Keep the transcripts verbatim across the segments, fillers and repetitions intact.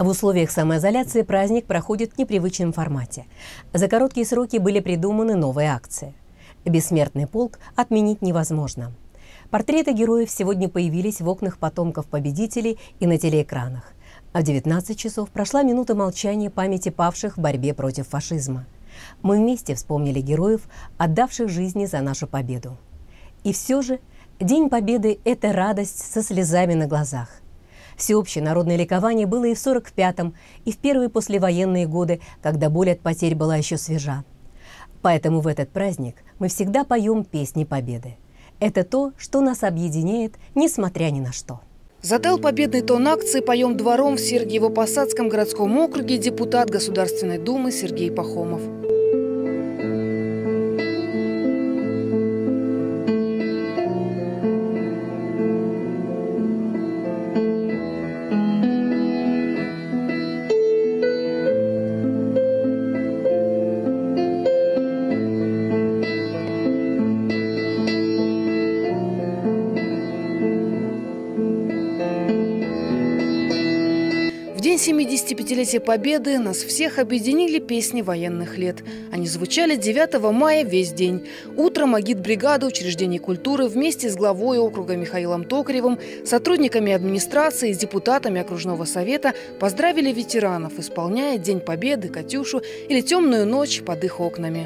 В условиях самоизоляции праздник проходит в непривычном формате. За короткие сроки были придуманы новые акции. Бессмертный полк отменить невозможно. Портреты героев сегодня появились в окнах потомков победителей и на телеэкранах. А в девятнадцать часов прошла минута молчания памяти павших в борьбе против фашизма. Мы вместе вспомнили героев, отдавших жизни за нашу победу. И все же День Победы – это радость со слезами на глазах. Всеобщее народное ликование было и в сорок пятом, и в первые послевоенные годы, когда боль от потерь была еще свежа. Поэтому в этот праздник мы всегда поем песни Победы. Это то, что нас объединяет, несмотря ни на что. Задал победный тон акции «Поем двором» в Сергиево-Посадском городском округе депутат Государственной Думы Сергей Пахомов. В день семидесятипятилетия Победы нас всех объединили песни военных лет. Они звучали девятого мая весь день. Утром агитбригада учреждений культуры вместе с главой округа Михаилом Токаревым, сотрудниками администрации и депутатами окружного совета поздравили ветеранов, исполняя День Победы, «Катюшу» или «Темную ночь» под их окнами.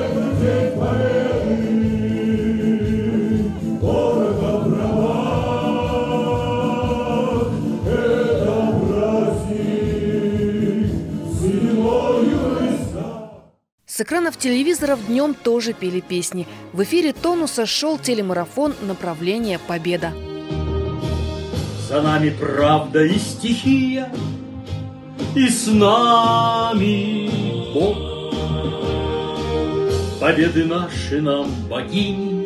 С экранов телевизоров днем тоже пели песни. В эфире Тонуса шел телемарафон «Направление Победа». За нами правда и стихия, и с нами Бог. Победы наши нам богини,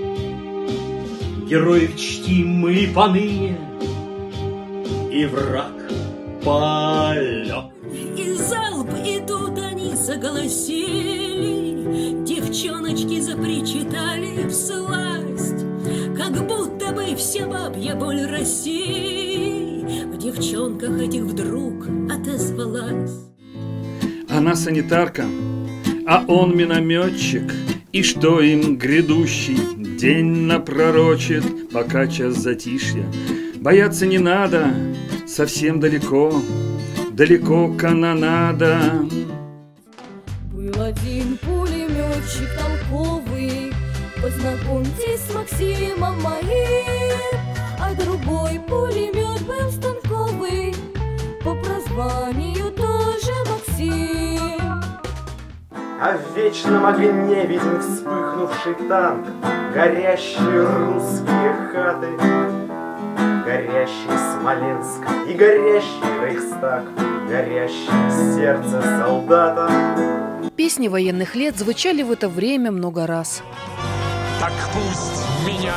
героев чтим мы и поныне, и враг полег. И залп, и тут они заголосили, девчоночки запричитали всласть, как будто бы вся бабья боль России в девчонках этих вдруг отозвалась. Она санитарка, а он минометчик, и что им грядущий день напророчит, пока час затишья. Бояться не надо, совсем далеко, далеко канонада. Был один пулеметчик толковый, познакомьтесь с Максимом моим, а другой пулемет был станковый, по прозванию тоже Максим. А в вечном огне виден вспыхнувший танк, горящие русские хаты, горящий Смоленск и горящий Рейхстаг, горящее сердце солдата. Песни военных лет звучали в это время много раз. Так пусть меня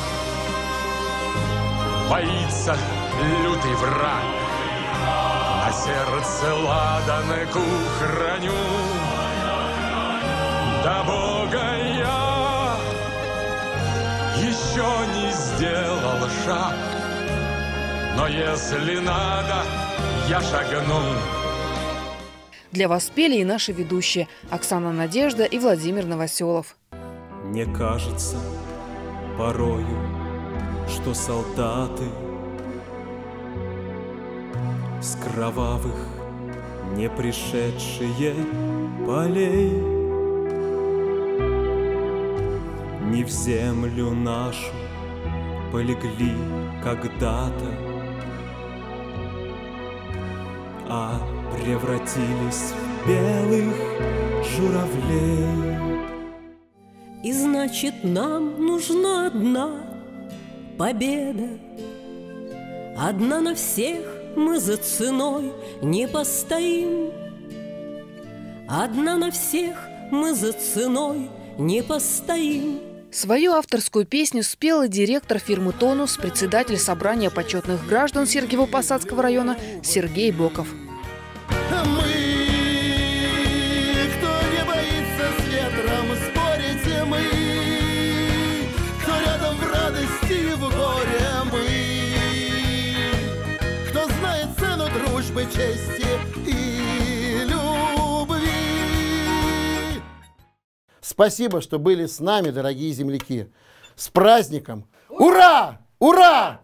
боится лютый враг, а сердце ладанку храню. До Бога я еще не сделал шаг, но если надо, я шагну. Для вас пели и наши ведущие Оксана Надежда и Владимир Новоселов. Мне кажется порою, что солдаты с кровавых не пришедшие полей не в землю нашу полегли когда-то, а превратились в белых журавлей. И значит, нам нужна одна победа. Одна на всех мы за ценой не постоим. Одна на всех мы за ценой не постоим. Свою авторскую песню спел и директор фирмы «Тонус», председатель собрания почетных граждан Сергиево-Посадского района Сергей Боков. Мы, кто не боится с ветром, спорите мы, кто рядом в радости и в горе мы, кто знает цену дружбы чести и любви. Спасибо, что были с нами, дорогие земляки. С праздником! Ура! Ура!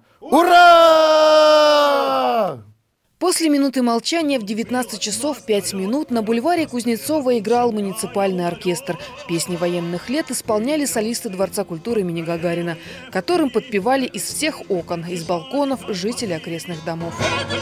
Ура! После минуты молчания в девятнадцать часов пять минут на бульваре Кузнецова играл муниципальный оркестр. Песни военных лет исполняли солисты Дворца культуры имени Гагарина, которым подпевали из всех окон, из балконов жители окрестных домов.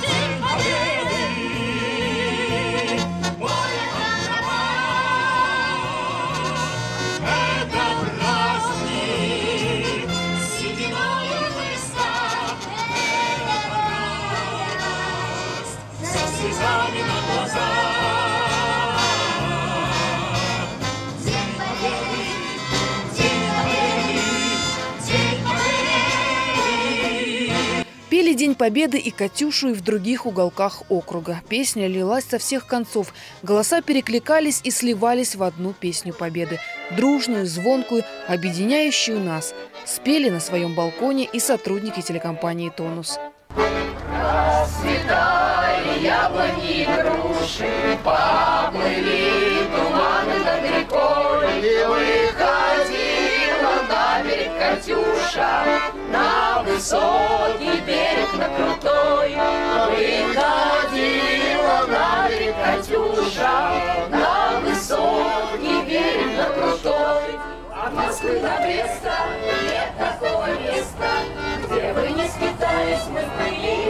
Пели День Победы и «Катюшу» и в других уголках округа. Песня лилась со всех концов. Голоса перекликались и сливались в одну песню Победы. Дружную, звонкую, объединяющую нас. Спели на своем балконе и сотрудники телекомпании «Тонус». Расцветали яблони и груши, поплыли туманы над рекой, и выходила на берег Катюша, на высокий берег, на крутой. Выходила на берег Катюша, на высокий берег, на крутой. От Москвы до Бреста нет такого места, где бы не скитались мы были.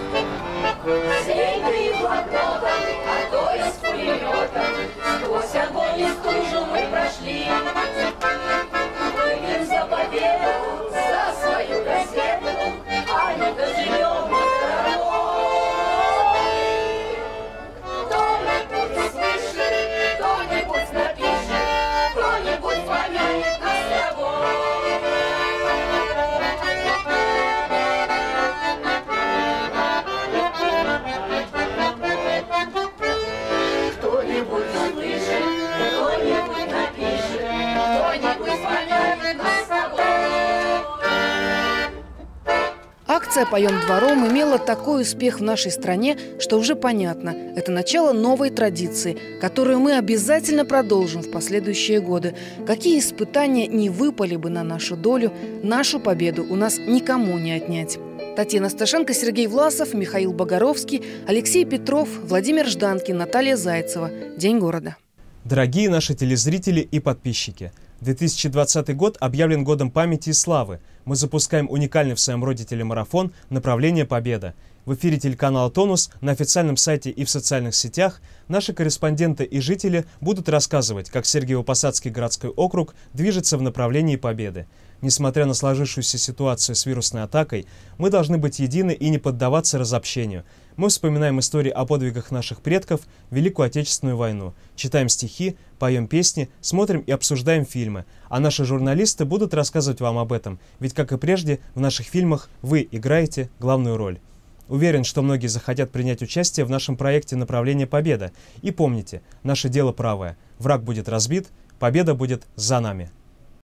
Сейты и блокнотом, а то и с пулеметом, сквозь огонь и стужу мы прошли. Выпьем за победу, за свою газету, а не доживем мы дорогой. Кто-нибудь услышит, кто-нибудь напишет, кто-нибудь помянет нас с тобой. Акция «Поем двором» имела такой успех в нашей стране, что уже понятно – это начало новой традиции, которую мы обязательно продолжим в последующие годы. Какие испытания не выпали бы на нашу долю, нашу победу у нас никому не отнять. Татьяна Сташенко, Сергей Власов, Михаил Богоровский, Алексей Петров, Владимир Жданкин, Наталья Зайцева. День города. Дорогие наши телезрители и подписчики, две тысячи двадцатый год объявлен годом памяти и славы. Мы запускаем уникальный в своем роде телемарафон «Направление Победа». В эфире телеканала «Тонус», на официальном сайте и в социальных сетях наши корреспонденты и жители будут рассказывать, как Сергиево-Посадский городской округ движется в направлении победы. Несмотря на сложившуюся ситуацию с вирусной атакой, мы должны быть едины и не поддаваться разобщению. Мы вспоминаем истории о подвигах наших предков, Великую Отечественную войну, читаем стихи, поем песни, смотрим и обсуждаем фильмы. А наши журналисты будут рассказывать вам об этом, ведь, как и прежде, в наших фильмах вы играете главную роль. Уверен, что многие захотят принять участие в нашем проекте «Направление Победа». И помните, наше дело правое. Враг будет разбит, победа будет за нами.